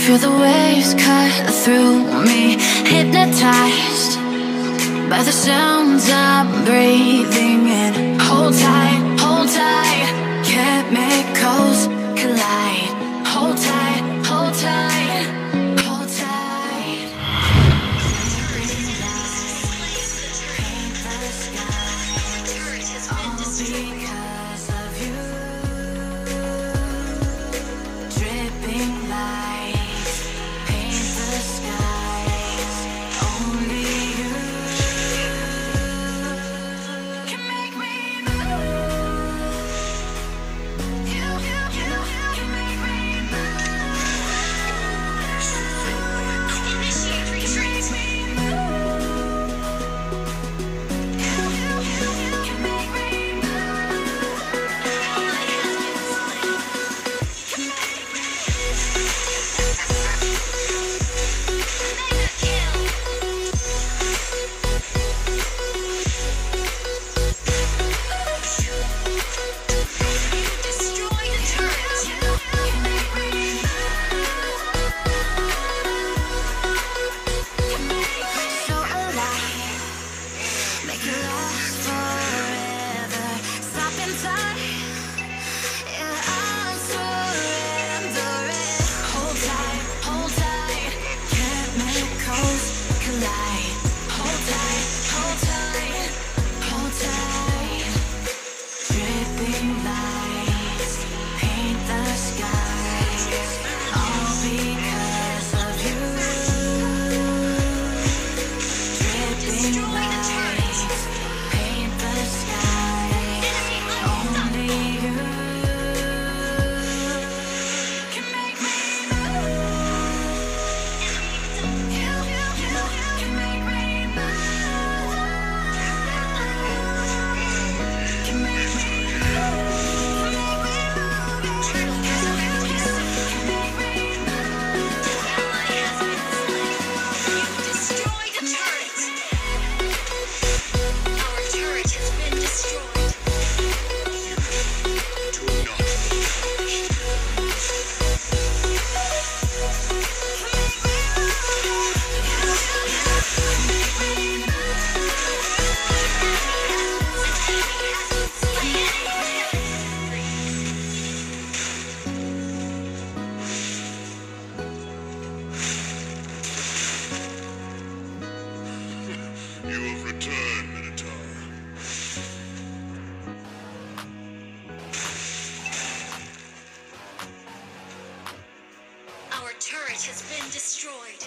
Feel the waves cut through me, hypnotized by the sounds I'm breathing in. Hold tight, chemicals collide. Hold tight, hold tight, hold tight. Green lights paint the sky, all because of you. Dripping lights paint the skies, only you can make me move. You can make me move. Initiate retreat. Can make me move. You can make me destroy the turret. Can make me so alive. Make it last forever. Stop in time. Yeah, I'm surrendering. Hold tight, chemicals collide. Hold tight, hold tight, hold tight. Dripping lights paint the skies, all because of you. Dripping lights paint the skies, only you can make me move. You can make me move. Can make me destroy the turret. Our turret has been destroyed. You have returned, Minotaur. Our turret has been destroyed.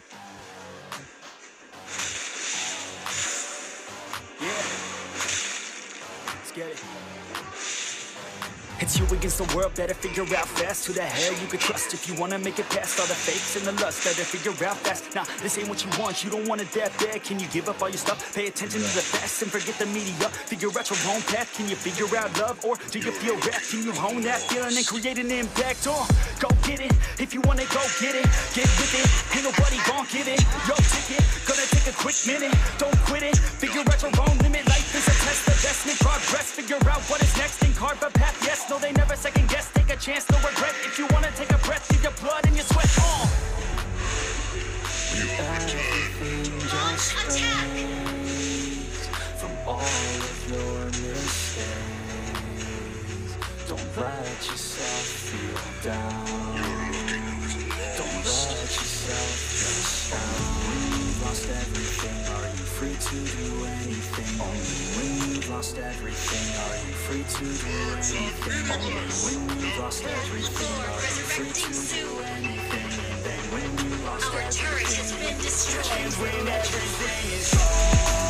Yeah. Let's get it. It's you against the world, better figure out fast who the hell you can trust if you wanna make it past all the fakes and the lust. Better figure out fast. Nah, this ain't what you want, you don't want it that bad. Can you give up all your stuff? Pay attention to the facts and forget the media. Figure out your own path, can you figure out love? Or do you feel wrapped? Can you hone that feeling and create an impact? Go get it, if you wanna go get it. Get with it, ain't nobody gon' give it your ticket, gonna take a quick minute. Don't quit it, figure out your own limit. Life is a test, investment, progress. Figure out what is next and carve a path. Yes, no, they never second guess. Take a chance, no regret. If you wanna take a breath, leave your blood and your sweat on. You have returned. Launch attack. From all of your mistakes, don't let yourself feel down. Don't let yourself just down. When you've lost everything, are you free to do anything? Only when you've lost everything, are you free to do anything? Only when you've lost everything, are you free to do anything? And then when you lost Our turret has been destroyed. and when everything is gone.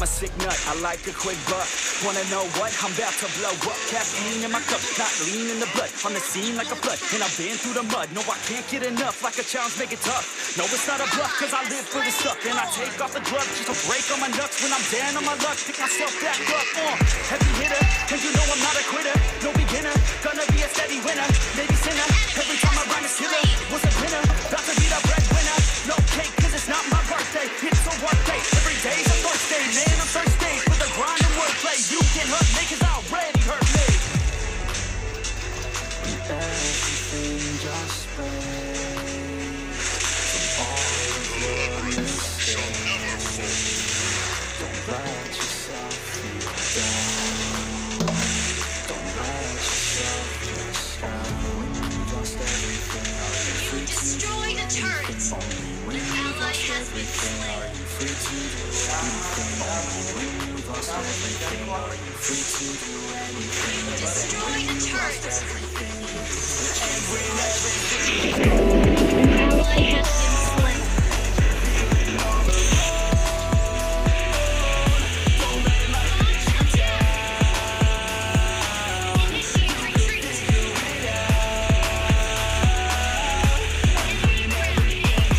I'm a sick nut, I like a quick buck. Wanna know what? I'm about to blow up. Caffeine in my cup, not lean in the blood. On the scene like a flood, and I've been through the mud. No, I can't get enough, like a challenge, make it tough. No, it's not a bluff, cause I live for this stuff. And I take off the drugs just to break on my nuts. When I'm down on my luck, pick myself back up. Heavy hitter, and you know I'm not a quitter. No beginner, gonna be a steady winner. Maybe sinner, every time I rhyme is killer. Was a winner, about to be the breadwinner. No cake, cause it's not my birthday. It's a work day, every day's a birthday. Man, I'm thirsty for the grind and wordplay. You can hurt me, cause I already hurt me. Everything just breaks. All of shall never fall. Don't let yourself feel down. Don't let yourself feel down. When you've lost everything, are you You free to destroyed a turret. only when An you've ally lost has been everything? Are slain. you free to do anything? Only when you've lost everything. Are you free to do anything? You destroyed a turret. An ally has been slain. Launch attack. Initiate retreat. Enemy rampage.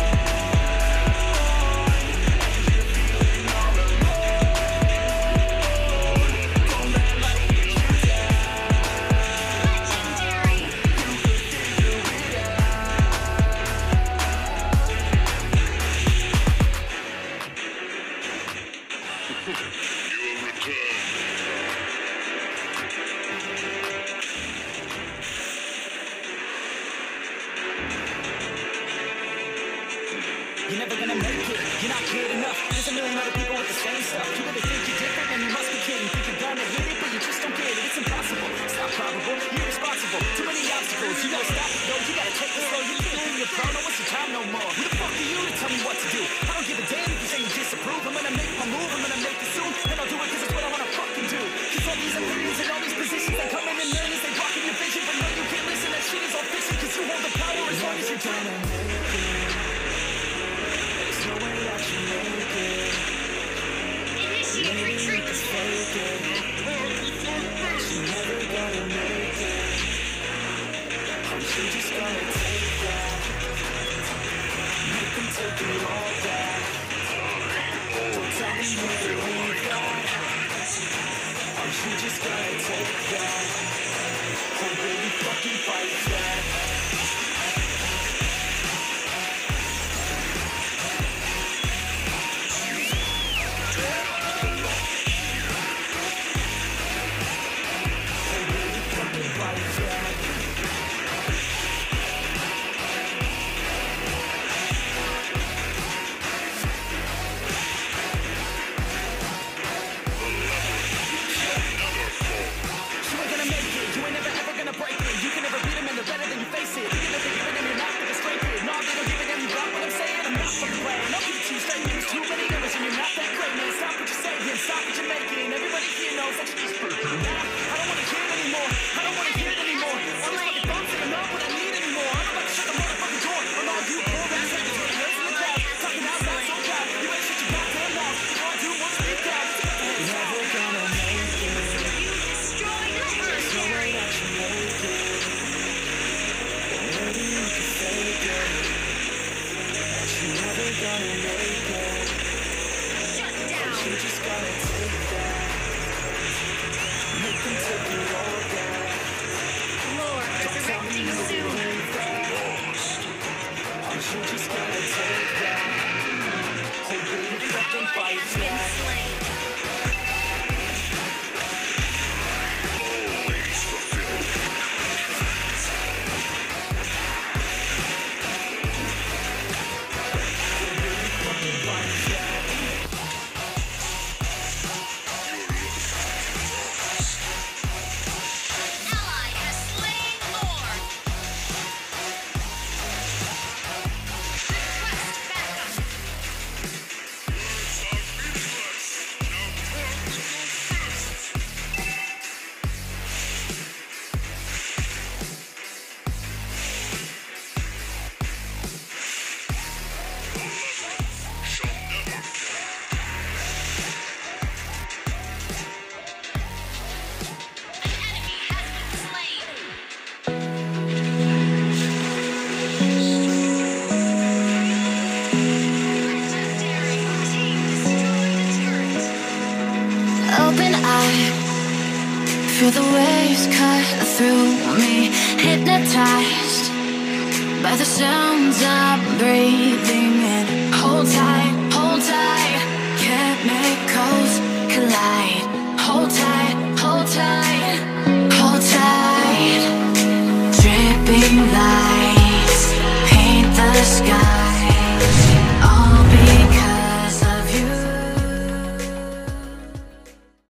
Legendary. You have returned. You're never gonna make it, you're not good enough. There's a million other people with the same stuff. You really think you're different, and you must be kidding. Think you're gonna hit it, but you just don't get it. It's impossible, it's not probable, you're irresponsible. Too many obstacles, you gotta stop it, yo. You gotta take it slow, you can't be a pro, no, what's your time no more? Who the fuck are you to tell me what to do? I don't give a damn if you say you disapprove. I'm gonna make my move, I'm gonna make it soon. And I'll do it cause it's what I wanna fucking do. Cause all these opinions and all these positions, they come in millions, they blocking your vision. But no, you can't listen, that shit is all fiction. Cause you hold the power as long as you're dreaming. Initiate retreat. vibe. Feel the waves cut through me, hypnotized by the sounds I'm breathing in. Hold tight, chemicals